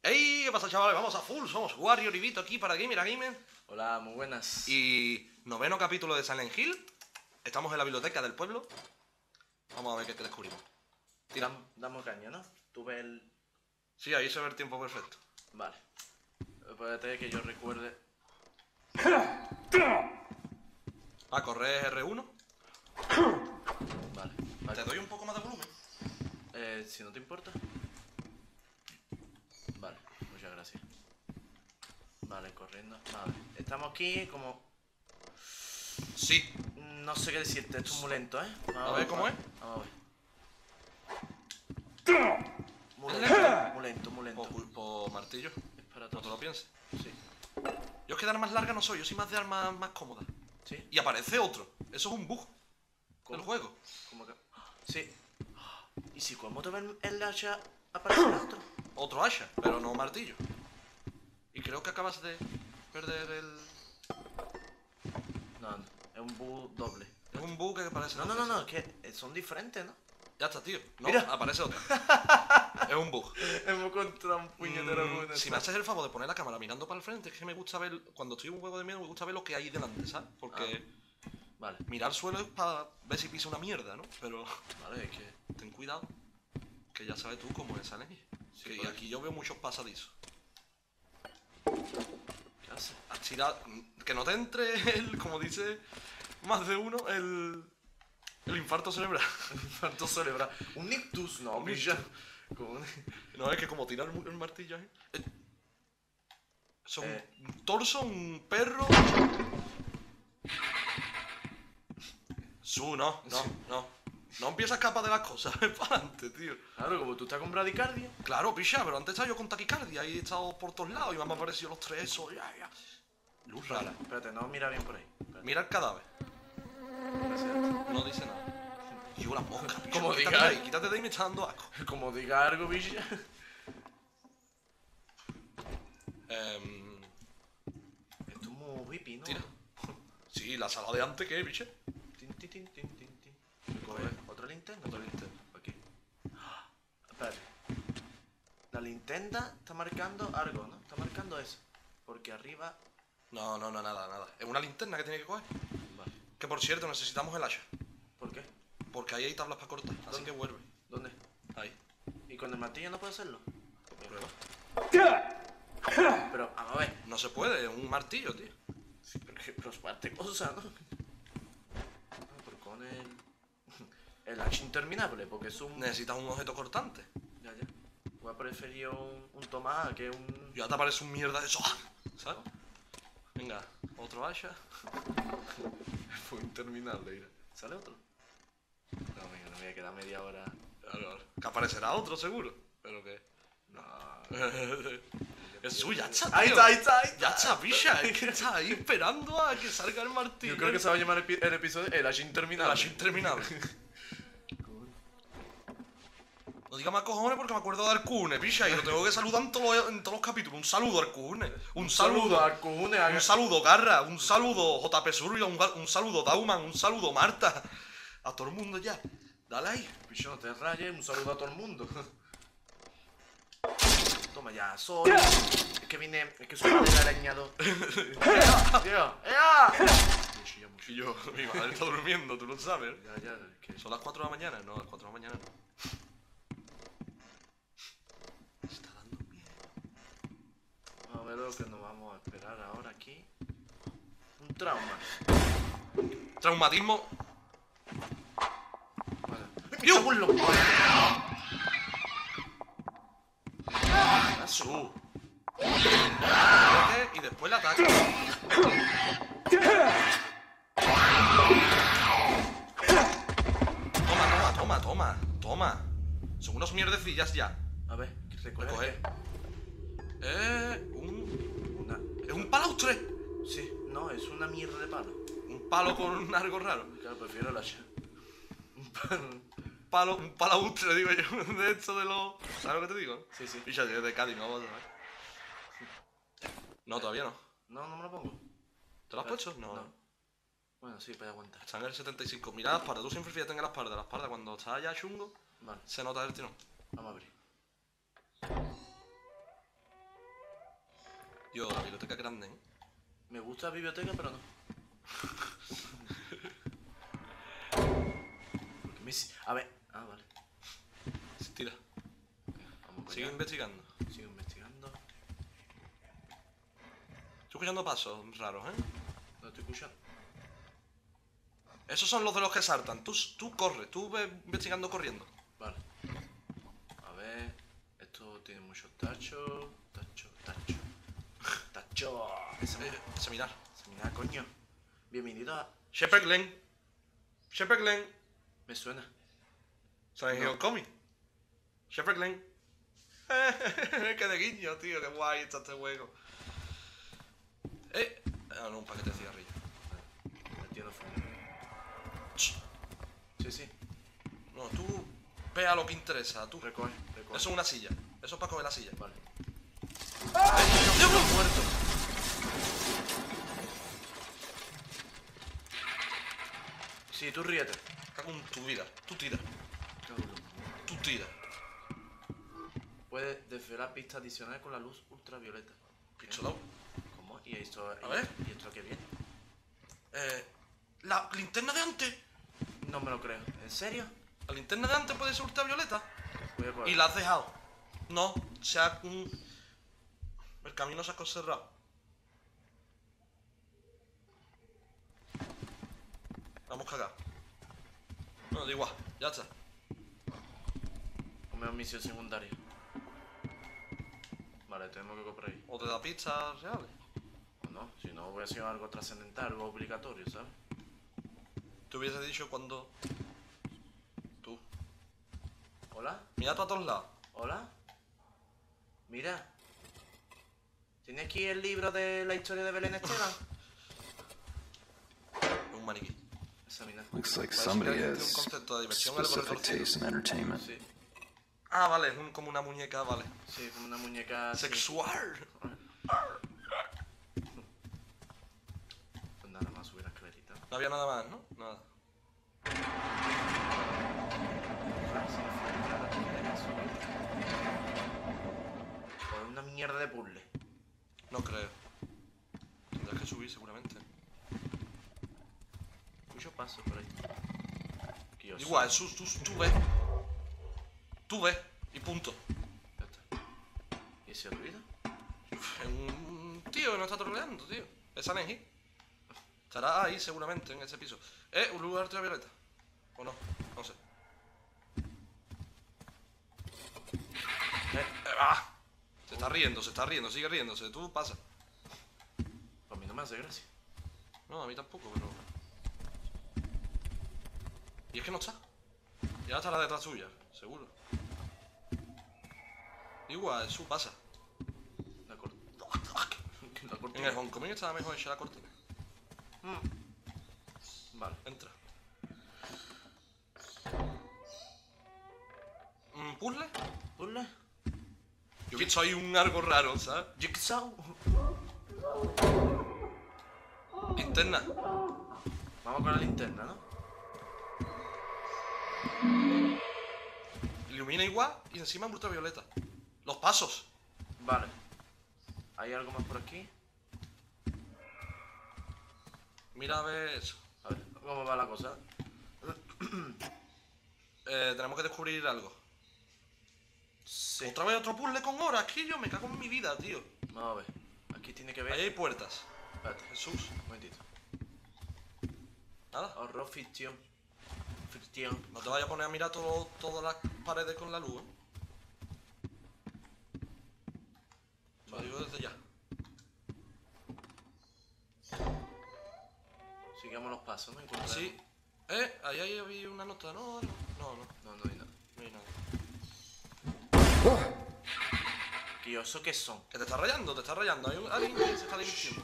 ¡Ey! ¿Qué pasa, chavales? Vamos a full, somos Warrior y Vito aquí para Gamer a Gamer. Hola, muy buenas. Y noveno capítulo de Silent Hill. Estamos en la biblioteca del pueblo. Vamos a ver qué descubrimos. Tira. Damos caña, ¿no? Tú ves el... Sí, ahí se ve el tiempo perfecto. Vale. Espérate que yo recuerde... A correr R1. Vale. Te doy un poco más de volumen. Si no te importa. Vale, muchas gracias. Vale, corriendo. Vale. Estamos aquí como... Sí. No sé qué decirte, esto es muy lento, ¿eh? A ver cómo es. Vamos a ver. Muy lento, muy lento, muy lento. Por martillo. Es para No te todo. lo pienses. Sí. Yo es que de armas largas no soy, yo soy más de armas más cómodas. ¿Sí? Y aparece otro. Eso es un bug del juego. ¿Cómo que...? Sí. ¿Y si como te ven el hacha aparece otro? Otro hacha, pero no martillo. Y creo que acabas de perder el... No, es un bug doble. Es un bug que parece... No, es que son diferentes, ¿no? Ya está, tío. No, Mira. aparece otro. Es un bug. Hemos encontrado un puñetero bug. Si me haces el favor de poner la cámara mirando para el frente, es que me gusta ver... Cuando estoy en un juego de miedo, me gusta ver lo que hay delante, ¿sabes? Porque Vale, mirar al suelo es para ver si pisa una mierda, ¿no? Pero vale, es que... ten cuidado, que ya sabes tú cómo es Silent Hill. Sí, Y pues. aquí yo veo muchos pasadizos. ¿Qué hace? Has tirado... Que no te entre el... Como dice más de uno, el infarto cerebral. Infarto cerebral. Un ictus, no, Un pilla. Como... No, es que como tirar el martillo ahí. Son Eh. un torso, un perro. No. No empiezas a escapar de las cosas, es para adelante, tío. Claro, como tú estás con bradicardia. Claro, picha, pero antes estaba yo con taquicardia y he estado por todos lados y me han aparecido los tres esos, ya. Luz rara. Espérate, no, mira bien por ahí. Espérate. Mira el cadáver. Gracias. No dice nada. Yo la mosca, picha. Como Quítate diga. de ahí, quítate de ahí, me está dando asco. Como diga algo, pilla. Esto es muy hippie, ¿no? Tira. Sí, la sala de antes, ¿qué, picha? Tin, tin, tin, tin, tin, tin. Coge otra linterna. Otra linterna. Aquí. Espérate. La linterna está marcando algo, ¿no? Está marcando eso. Porque arriba... No, nada. Es una linterna que tiene que coger. Vale. Que por cierto, necesitamos el hacha. ¿Por qué? Porque ahí hay tablas para cortar, así que vuelve. ¿Dónde? Ahí. ¿Y con el martillo no puedo hacerlo? Prueba. Pero, vamos a ver. No se puede, es un martillo, tío. Sí, pero es parte cosa, ¿no? No, pero con el... El hacha interminable, porque es un... Necesitas un objeto cortante. Ya. Voy a preferir un tomahawk que un... Y ahora te aparece un mierda de eso. ¿Sabes? Venga, otro hacha. Fue interminable, mira. ¿Sale otro? No, venga, no me voy a quedar media hora... Claro, que aparecerá otro seguro. Pero que... No... Es suya, hacha, Ahí tío. está. Ya está, picha. Es que está ahí esperando a que salga el martillo. Yo creo que se va a llamar el episodio El hacha El interminable. hacha interminable. No diga más cojones porque me acuerdo de Arcune, picha. Y lo tengo que saludar en todos los capítulos. Un saludo, Arcune. Un saludo. a Cune, Un saludo, Garra, un saludo, JP Surya, un saludo, Dauman, un saludo, Marta. A todo el mundo ya. Dale ahí. Picho, no te rayes, un saludo a todo el mundo. Toma ya, soy... Es que soy del arañado. Tío, ¡ea! Y yo, mi madre está durmiendo, tú lo sabes. Ya, es que... ¿Son las 4 de la mañana? No, las 4 de la mañana no. Me está dando miedo. Vamos a ver lo que nos vamos a esperar ahora aquí. Un trauma. Traumatismo. Vale. ¡Dios! ¡Me cago en los Su. Y después le ataca. Toma. Son unos mierdecillas ya. A ver, recoge. Recoger. Una... Es un palaustre. Sí, no, es una mierda de palo. Un palo con algo raro. Claro, prefiero el hacha. Un palo. Un palaustre, digo yo. De esto de los... ¿Sabes lo que te digo? Sí. Picha, yo de Cádiz, no vamos a ver. No, todavía no. No me lo pongo. ¿Te lo has puesto? No. Bueno, sí, para aguantar. Está en el 75. Mira la espalda, tú siempre fíjate en la espalda. La espalda cuando está ya chungo, Vale, se nota el tirón. vamos a abrir. Yo, la biblioteca grande, ¿eh? Me gusta la biblioteca, pero no. Porque a ver. Ah, vale. Tira. Vamos para Sigue allá. investigando. Sigo investigando. Estoy escuchando pasos raros, ¿eh? No estoy escuchando. Esos son los de los que saltan. Tú corre, tú ves investigando corriendo. Vale. A ver. Esto tiene muchos tachos. Tacho. Ese mirar. Mira, coño. Bienvenido a. Shepherd Glen. Shepherd Glen. Me suena. Silent Hill Comic. Shepherd Glen. Qué de guiño, tío. Qué guay está este juego. Ah, no, un paquete de cigarrillos. Entiendo fumo. Ch. Sí. No, tú ve a lo que interesa, tú. Recoge. Eso es una silla. Eso es para coger la silla. Vale. ¡Dios mío! Muerto. Sí, tú ríete. Cago en tu vida. Tú tira. Tú tira. Puedes desvelar pistas adicionales con la luz ultravioleta. Pistolado. ¿Cómo? ¿Y esto, A ver. ¿Y esto qué viene? La linterna de antes. No me lo creo. ¿En serio? La linterna de antes puede ser ultravioleta. Voy a coger. Y la has dejado. No, se ha... El camino se ha cerrado. Vamos cagados. No, da igual, ya está. Como misión secundaria. Vale, tenemos que ir por ahí. O te da pistas reales. O no, si no voy a hacer algo trascendental, algo obligatorio, ¿sabes? Te hubiese dicho cuando... Tú. ¿Hola? Mira tú a todos lados. ¿Hola? Mira. ¿Tiene aquí el libro de la historia de Belén Esteban? Es un maniquí. Examina. Looks like Parece somebody que alguien tiene un has concepto de diversión algo specific retorcido. taste in entertainment. Sí, Ah, vale, es como una muñeca, vale. sí, como una muñeca así. Sexual. Pues nada más subir la escalerita. No había nada más, ¿no? Nada. Pues una mierda de puzzle. No creo. Tendrás que subir seguramente. Muchos pasos por ahí. Que yo Igual, tú ves. Tú ves. Y punto. Ya está. ¿Y ese ruido? Es un tío que nos está troleando, tío. Es Silent Hill. Estará ahí seguramente, en ese piso. ¿Un lugar ultravioleta? ¿O no? No sé. Se está riendo, sigue riéndose. Tú pasa. A mí no me hace gracia. No, a mí tampoco, pero... Y es que no está. Ya estará detrás suya, seguro. Igual, eso pasa. La cortina. La En cortina. el Homecoming estaba mejor hecha la cortina. Vale. Entra. ¿Puzzle? ¿Puzzle? Yo he visto ahí un algo raro, ¿sabes? Jigsaw. Linterna. Vamos con la linterna, ¿no? Ilumina igual y encima en ultravioleta. Los pasos. Vale. ¿Hay algo más por aquí? Mira a ver eso. A ver, ¿cómo va la cosa? Tenemos que descubrir algo. Sí. Otra vez otro puzzle con horas. Aquí yo me cago en mi vida, tío. Vamos a ver. Aquí tiene que ver. Ahí hay puertas. Espérate, Jesús. un momentito. Nada. Horror ficción. Ficción. No te vayas a poner a mirar todas las paredes con la luz, ¿eh? Lo digo desde ya. Sigamos los pasos, ¿no? Encontraremos- Sí. Ahí había una nota, ¿no? No, No hay nada. no hay nada. ¿Y eso qué son? Que te está rayando, te está rayando. Hay alguien que se está divirtiendo.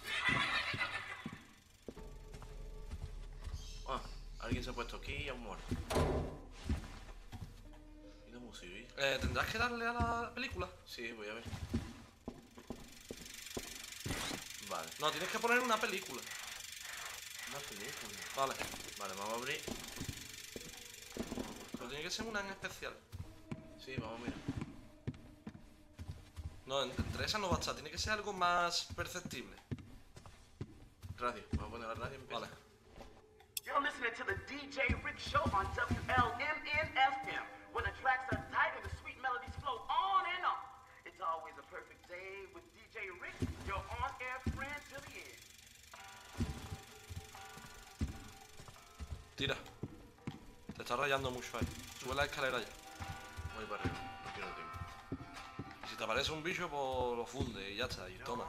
Ah, alguien se ha puesto aquí y ha muerto. ¿Y la música? ¿Tendrás que darle a la película? Sí, voy a ver. Vale. No, tienes que poner una película. Una película. Vale. Vale, vamos a abrir. Pero tiene que ser una en especial. Sí, vamos a mirar. No, entre esas no va a estar. Tiene que ser algo más perceptible. Radio. Vamos a poner la radio en pie. Vale. You're listening to the DJ Rick Show on WLMN-FM, where the tracks are tight and the sweet melodies flow on and on. It's always a perfect day with DJ Rick, your on-air friend to the end. Tira. Te está rayando mucho ahí. Sube la escalera ya. Voy para arriba. No quiero tiempo. Y si te aparece un bicho, pues lo funde y ya está. Y toma.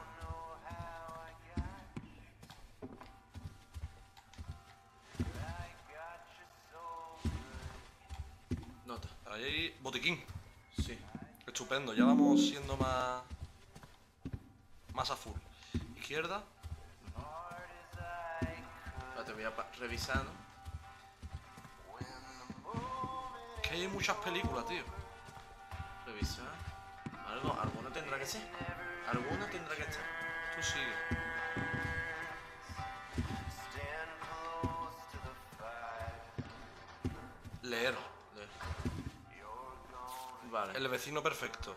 Nota. Ahí, botiquín. Sí. Estupendo. Ya vamos siendo más... más a full. Izquierda. Ahora te voy a revisar, ¿no? Que hay muchas películas, tío. Revisar. Alguna tendrá que ser. Alguna tendrá que estar. Tú sigue. Leer. Vale. El vecino perfecto.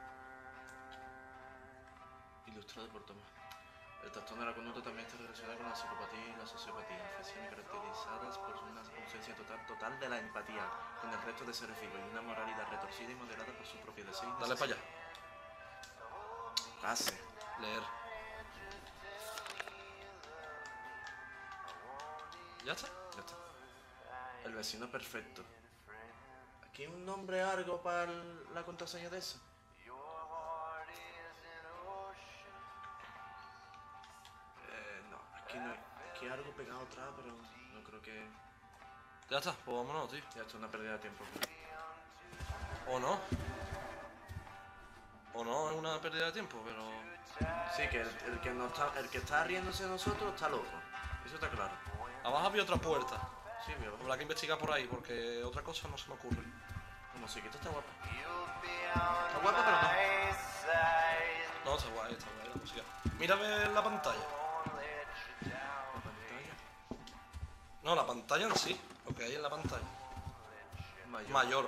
Ilustrado por Tomás. El trastorno de la conducta también está relacionado con la psicopatía y la sociopatía, afecciones caracterizadas por una ausencia total de la empatía con el resto de seres vivos y una moralidad retorcida y moderada por su propio deseo. y Dale para necesidad. allá. Pase. Leer. ¿Ya está? Ya está. El vecino perfecto. ¿Aquí un nombre algo para la contraseña de eso? No, aquí no hay. Aquí hay algo pegado atrás, pero no creo que... Ya está, pues vámonos, tío. Ya está una pérdida de tiempo. O no. O no, es una pérdida de tiempo, pero... Sí, que el que está riéndose de nosotros está loco. Eso está claro. Abajo había otra puerta. Sí, veo. Habrá que investigar por ahí, porque otra cosa no se me ocurre. La musiquita está guapa. Está guapa, pero no. No, está guay la música. Mira a ver la pantalla. La pantalla. No, la pantalla en sí. Lo que hay en la pantalla. Mayor. Mayor.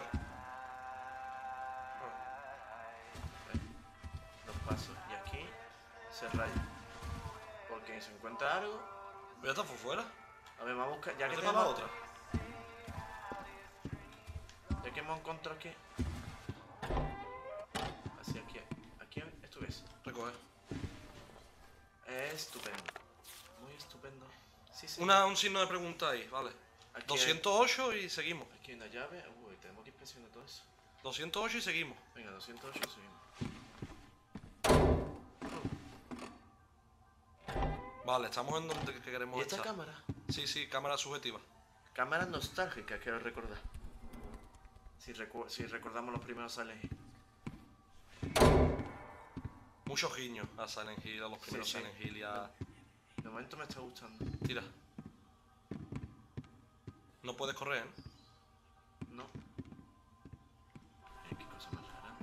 Los pasos. Y aquí se raya. Porque si encuentra algo... Ya está por fuera. A ver, vamos a buscar... Ya que Vete para la tenemos... otra. Ya que hemos encontrado aquí... Así, aquí. Aquí, esto qué es. Recoge. Estupendo. Muy estupendo. Sí, sí. Un signo de pregunta ahí, vale. Aquí 208 y seguimos. Aquí hay una llave. Uy, tenemos que inspeccionar todo eso. 208 y seguimos. Venga, 208 seguimos. Vale, estamos en donde queremos ¿Y esta estar. cámara? Sí, sí, cámara subjetiva. Cámara nostálgica, quiero recordar. Si recordamos los primeros Silent Hill. Muchos guiños a Silent Hill, a los primeros sí. Silent Hill y a... De momento me está gustando. Tira. No puedes correr, ¿eh? No. Qué cosa más rara.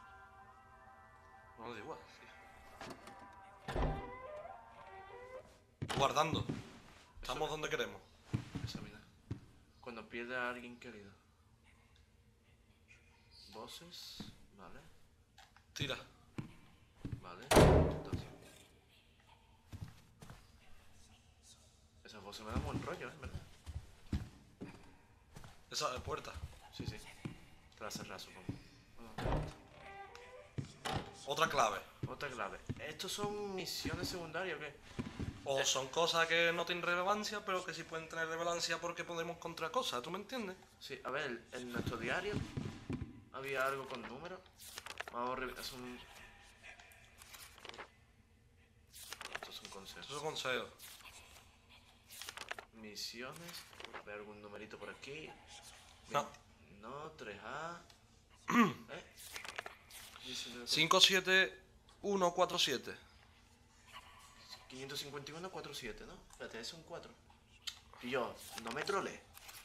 No, da igual, sí. Guardando. Estamos donde queremos. Esa vida. Cuando pierde a alguien querido. Voces. Vale. Tira. Vale. Entonces. Esas voces me dan buen rollo, ¿verdad? Esa puerta. Sí, sí. Te la cerrás, supongo. Otra clave. Otra clave. ¿Estos son misiones secundarias o qué? O son cosas que no tienen relevancia, pero que sí pueden tener relevancia porque podemos encontrar cosas, ¿tú me entiendes? Sí, a ver, en nuestro diario había algo con números. Vamos a revisar. Estos son consejos. Eso es consejo. Misiones. A ver, algún numerito por aquí. No. No, 3A. 19, 57147. 551, 47, ¿no? Espérate, es un 4. Y yo, no me trolé.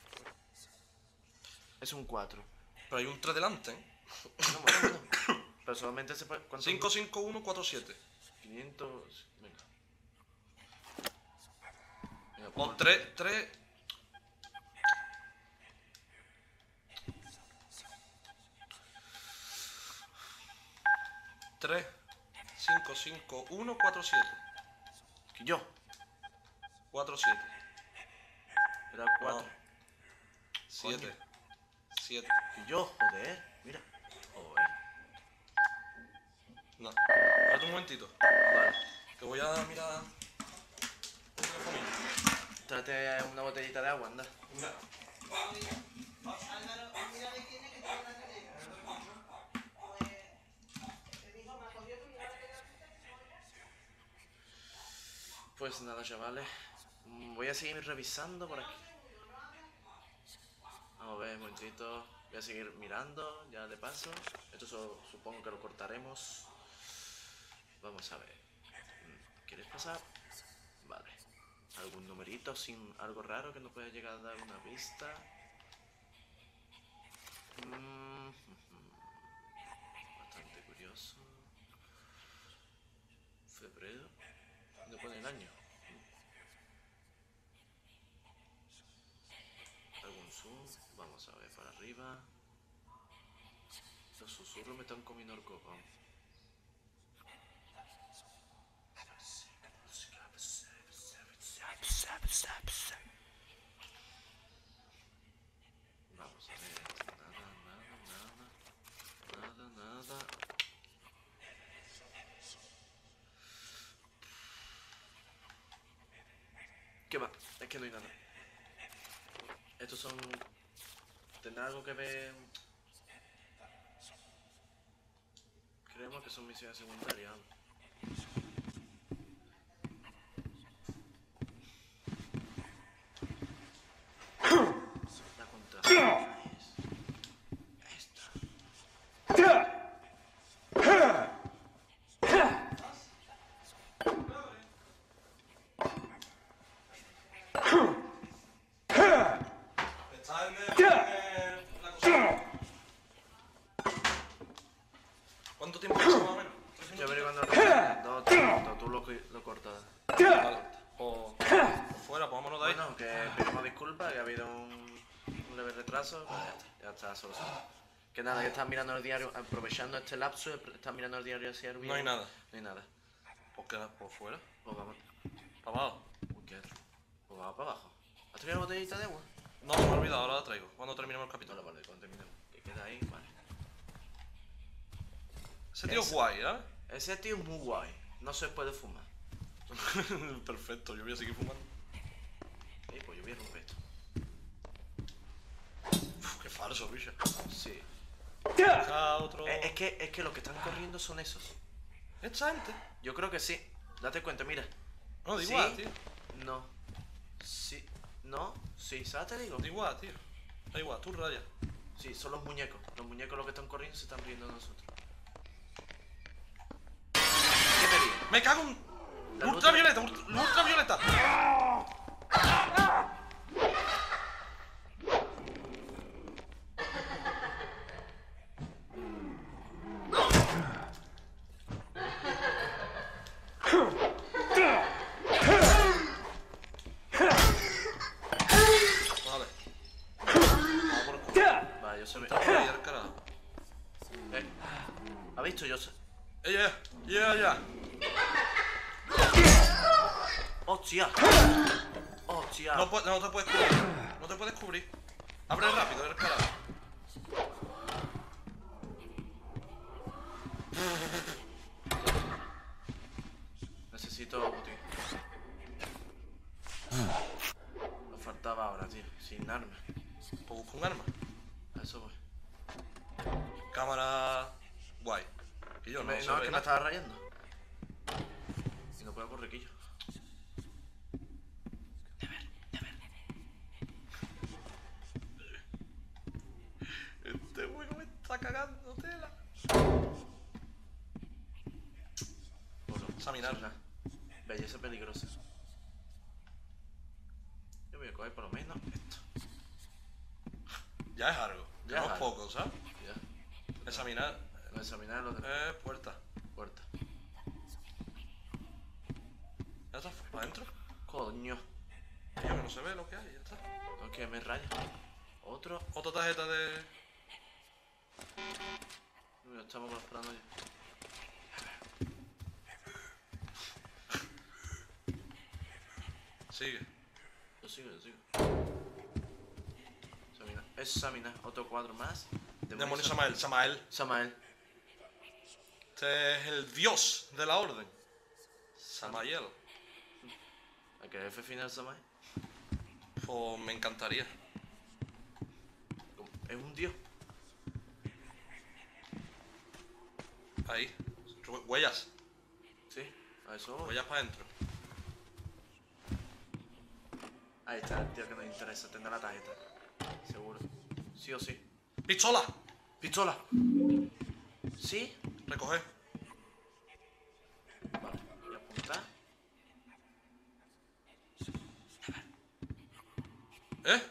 Es un 4. Pero hay un 3 delante, ¿eh? No, bueno. Pero solamente se puede... ¿cuántos? 55147. 500... Venga. Venga, O pongo- 3. 3, 5, 5, 1, 4, 7. Que yo. 4, 7. Era 4. 7. 7. Que yo, joder. Mira. Joder. No. Espérate un momentito. Vale. Que voy a mirar un telefonillo. Tráete una botellita de agua, anda. Mira. Pues nada, chavales. Voy a seguir revisando por aquí. Vamos a ver, un momentito. Voy a seguir mirando, ya de paso. Esto supongo que lo cortaremos. Vamos a ver. ¿Quieres pasar? Vale. ¿Algún numerito sin algo raro que nos pueda llegar a dar una pista? Bastante curioso. Febrero. ¿Dónde pone el año? ¿Algún zoom? Vamos a ver para arriba. Los susurros me están comiendo el coco. Vamos a ver. Nada. ¿Qué va? Es que no hay nada. Estos son... ¿Tendrá algo que ver? Creemos que son misiones secundarias. La contraseña es esta. Está en la cocina. ¿Cuánto tiempo pasa más o menos? Yo averiguando lo que... No, tú lo cortas. Vale. O fuera, pongámonos de ahí. Bueno, que pedimos disculpas, que ha habido un leve retraso, pues ya está solucionado. Que nada, que estás mirando el diario, aprovechando este lapso, estás mirando el diario hacia el No hay nada. No hay nada. ¿Por qué? ¿Por fuera? Pues vamos. ¿Para abajo? Uy, ¿qué? Pues vamos para abajo. ¿Has traído una botellita de agua? No, me he olvidado, ahora la traigo. Cuando terminemos el capítulo. Vale, cuando terminemos. Que queda ahí, vale. Ese tío es guay, ¿eh? Ese tío es muy guay. No se puede fumar. Perfecto, yo voy a seguir fumando. Pues yo voy a romper esto. Uf, qué falso, bicho. Sí. Deja otro... Es que los que están corriendo son esos. ¿Esta gente? Yo creo que sí. Date cuenta, mira. No, da Sí. igual, tío. No. Sí. No. Sí, ¿sabes? Te digo. Da igual, tío. Da igual, tú raya. Sí, son los muñecos. Los muñecos los que están corriendo se están riendo de nosotros. ¿Qué pedí? ¡Me cago en... La luz- ¡Ultravioleta! ¡Ultravioleta! Vale. Vamos por el culo. Vale, yo sé. Está por ahí, al carajo. ¿Ha visto? Yo sé. Ya. ¡Hostia! ¡Hostia! No te puedes cubrir. No te puedes cubrir. Abre rápido, eres carajo. Necesito botín. Nos faltaba ahora, tío. Sin arma. Pues busca un arma. A eso voy. Cámara... Guay. Y yo no No, sé es que me nada. estaba rayando. Y no puedo correr, quillo. Este juego me está cagando tela. Examinar. Belleza peligrosa. Yo voy a coger por lo menos esto. Ya es algo. Ya Ya es no es algo. poco, ¿sabes? Ya. Examinar. Voy a examinar lo de Puerta. puerta. Ya está, para adentro. Coño. Tío, que no se ve lo que hay, ya está. No, que me raya. Otro. Otra tarjeta de... Ya estamos esperando ya. Sigue. Yo sigo. Examina. Otro cuadro más. Demonio Samael. Samael. Este es el dios de la orden. Samael. ¿A qué F final Samael? Pues me encantaría. Es un dios. Ahí. Huellas. Sí, a eso voy. Huellas para adentro. Ahí está el tío que nos interesa. Tendrá la tarjeta. Seguro. Sí o sí. ¡Pistola! ¡Pistola! ¿Sí? Recoge. Vale. Y apuntar. ¿Eh?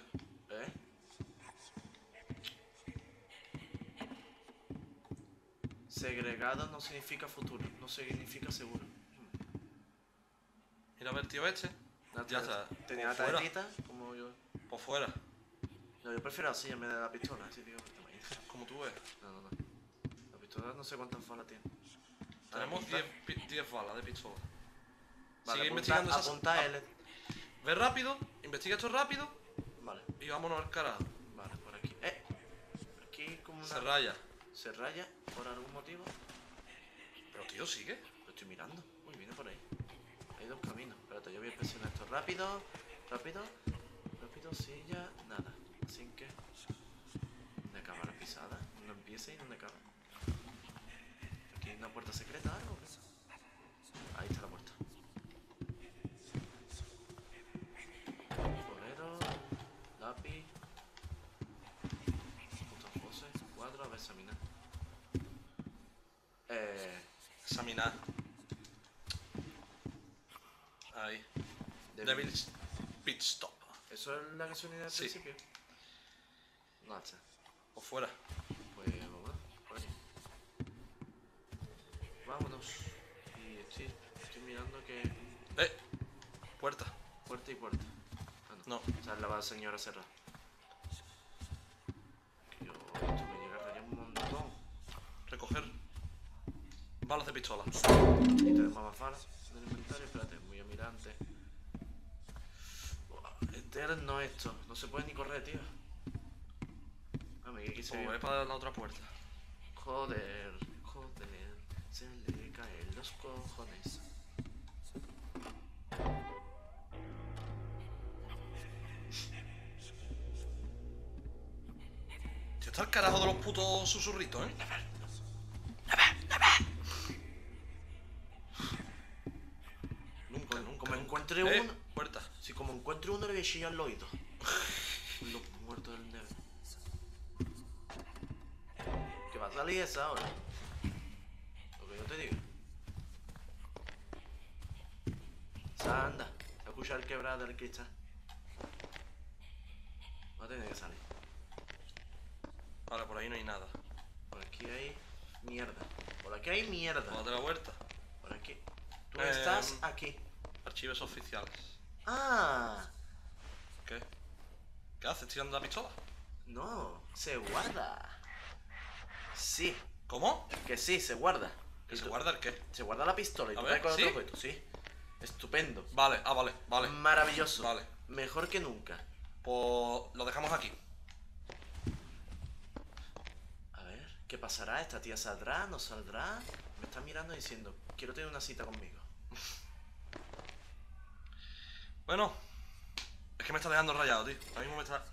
Segregado no significa futuro. No significa seguro. Mira a ver, tío, este. Ya está. Tenía la Fuera. tarjetita, como yo. Por fuera. No, yo prefiero así en vez de la pistola, así digo. Como tú ves. No. La pistola no sé cuántas balas tiene. Tenemos Apunta. 10 balas de pistola. Vale, Sigue apunta, investigando esas. apunta L. Ve rápido, investiga esto rápido Vale, y vámonos al carajo. vale, por aquí. Aquí como una... Se raya. Se raya por algún motivo. Pero tío, sigue. Lo estoy mirando. Uy, viene por ahí. Hay dos caminos. Espérate, yo voy a presionar esto rápido. Rápido, sí, ya. Nada. Así que... ¿Dónde acaba la pisada? ¿Dónde empieza y dónde acaba? ¿Aquí hay una puerta secreta o algo? Ahí está la puerta. Bolero, lápiz, putos voces, cuadro, a ver, examinar. Examinar. Ahí. Devil's Pit Stop. ¿Eso es la gasolina del Sí. principio? No, hacha. Por fuera. Pues vámonos, por ahí. Vámonos. Y estoy mirando que... Puerta. Puerta y puerta. Ah, No. O sea, la señora cerrada. Que yo... Esto me llega a rayar un montón. Recoger. Balas de pistola. Y tenemos más balas en el inventario. Espérate, voy a mirar antes. Eterno esto. No se puede ni correr, tío. Que aquí se Pues vio. voy para la otra puerta. Joder. Se le caen los cojones. Tío, está el carajo de los putos susurritos, ¿eh? Nunca. Como encuentre uno... Puerta. Si como encuentre uno le voy a chillar al oído. Los muertos del negro. ¿Qué va a salir esa ahora? Lo que yo te digo. Anda, a escuchar el quebrado del cristal. Va a tener que salir. Vale, por ahí no hay nada. Por aquí hay mierda. Por aquí hay mierda. Date la vuelta. Por aquí. Tú estás aquí. Archivos oficiales. Ah, ¿Qué? ¿Qué haces? ¿Tirando la pistola? no, se guarda. Sí, ¿Cómo? que sí, se guarda. ¿Que Y se tú- guarda el qué? Se guarda la pistola y A tú ver, caes con ¿sí? otro objeto, sí. Estupendo. Vale, vale. Maravilloso. Vale. Mejor que nunca. Pues lo dejamos aquí. A ver, ¿qué pasará? ¿Esta tía saldrá? ¿No saldrá? Me está mirando diciendo, quiero tener una cita conmigo. Bueno, es que me está dejando rayado, tío. Ahora mismo me está...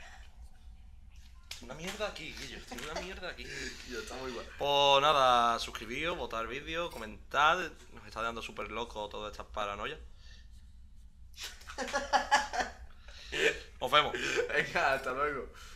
Una mierda aquí, Guillo. Estoy una mierda aquí. Yo, está muy guay. Pues nada, suscribíos, votar el vídeo, comentad. Nos está dando súper loco todas estas paranoias. Nos vemos. Venga, hasta luego.